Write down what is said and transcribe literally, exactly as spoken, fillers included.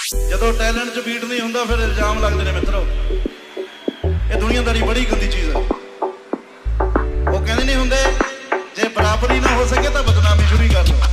ਜਦੋਂ ਟੈਲੈਂਟ 'ਚ ਬੀਟ ਨਹੀਂ ਹੁੰਦਾ ਫਿਰ ਇਲਜ਼ਾਮ ਲੱਗਦੇ ਨੇ ਮਿੱਤਰੋ। ਇਹ ਦੁਨੀਆਦਾਰੀ ਬੜੀ ਗੰਦੀ ਚੀਜ਼ ਹੈ। ਉਹ ਕਹਿੰਦੇ ਨਹੀਂ ਹੁੰਦੇ ਜੇ ਬਰਾਬਰੀ ਨਾ ਹੋ ਸਕੇ ਤਾਂ ਬਦਨਾਮੀ ਸ਼ੁਰੂ ਕਰ ਲਓ।